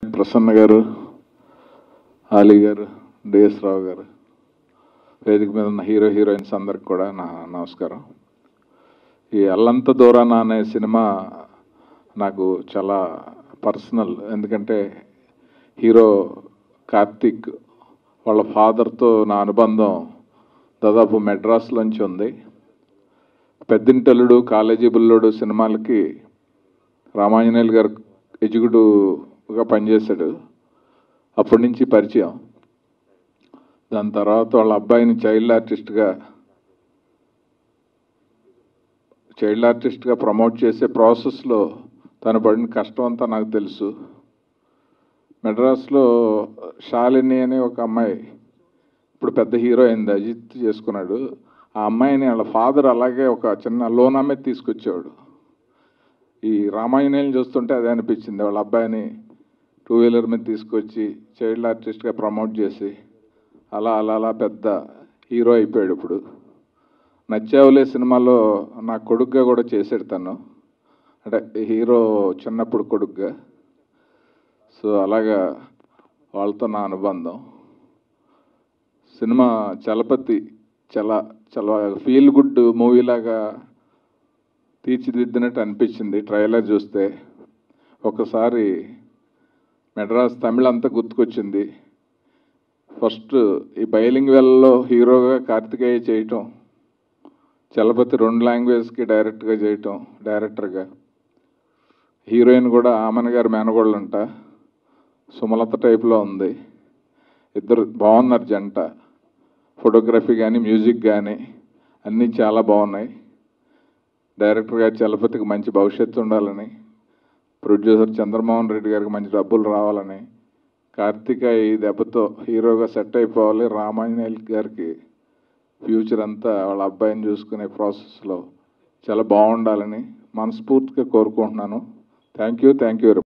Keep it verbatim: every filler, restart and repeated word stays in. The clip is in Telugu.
ప్రసన్న గారు, ఆలీ గారు, డిఎస్ రావు గారు, వేదిక మీద ఉన్న హీరో హీరోయిన్స్ అందరికి కూడా నా నమస్కారం. ఈ అల్లంత దూరాన అనే సినిమా నాకు చాలా పర్సనల్. ఎందుకంటే హీరో కార్తీక్ వాళ్ళ ఫాదర్తో నా అనుబంధం దాదాపు మెడ్రాస్లోంచి ఉంది. పెద్దింటల్లుడు, కాలేజీ బుల్లోడు సినిమాలకి రామాంజనేయులు గారు ఎగ్జిక్యూటివ్గా పనిచేశాడు. అప్పటి నుంచి పరిచయం. దాని తర్వాత వాళ్ళ అబ్బాయిని చైల్డ్ ఆర్టిస్ట్గా చైల్డ్ ఆర్టిస్ట్గా ప్రమోట్ చేసే ప్రాసెస్లో తను పడిన కష్టం అంతా నాకు తెలుసు. మెడ్రాస్లో శాలిని అనే ఒక అమ్మాయి ఇప్పుడు పెద్ద హీరో అయింది, అజిత్ చేసుకున్నాడు. ఆ అమ్మాయిని వాళ్ళ ఫాదర్ అలాగే ఒక చిన్న లోన్ అమ్మే తీసుకొచ్చేవాడు. ఈ రామాయణాలను చూస్తుంటే అదే అనిపించింది. వాళ్ళ అబ్బాయిని టూ వీలర్ మీద తీసుకొచ్చి చైల్డ్ ఆర్టిస్ట్గా ప్రమోట్ చేసి అలా అలా అలా పెద్ద హీరో అయిపోయాడు. ఇప్పుడు నచ్చావులే సినిమాలో నా కొడుకుగా కూడా చేసాడు తను, అంటే హీరో చిన్నప్పుడు కొడుకుగా. సో అలాగా వాళ్ళతో నా అనుబంధం. సినిమా చలపతి చాలా చాలా ఫీల్ గుడ్ మూవీలాగా తీర్చిదిద్దినట్టు అనిపించింది ట్రైలర్ చూస్తే. ఒకసారి మెడ్రాస్ తమిళ అంతా గుర్తుకొచ్చింది. ఫస్ట్ ఈ బైలింగ్వెల్లో హీరోగా కార్తికేయ చేయటం, చలపతి రెండు లాంగ్వేజ్కి డైరెక్ట్గా చేయటం, డైరెక్టర్గా. హీరోయిన్ కూడా ఆమెన్ గారి మేనగోళ్ళంట, సుమలత టైప్లో ఉంది. ఇద్దరు బాగున్నారు జంట. ఫోటోగ్రఫీ కానీ మ్యూజిక్ కానీ అన్నీ చాలా బాగున్నాయి. డైరెక్టర్గా చలపతికి మంచి భవిష్యత్తు ఉండాలని, ప్రొడ్యూసర్ చంద్రమోహన్ రెడ్డి గారికి మంచి డబ్బులు రావాలని, కార్తికేయ ఈ దెబ్బతో హీరోగా సెట్ అయిపోవాలి, రామాంజనేయులు గారికి ఫ్యూచర్ అంతా వాళ్ళ అబ్బాయిని చూసుకునే ప్రాసెస్లో చాలా బాగుండాలని మనస్ఫూర్తిగా కోరుకుంటున్నాను. Thank you thank you.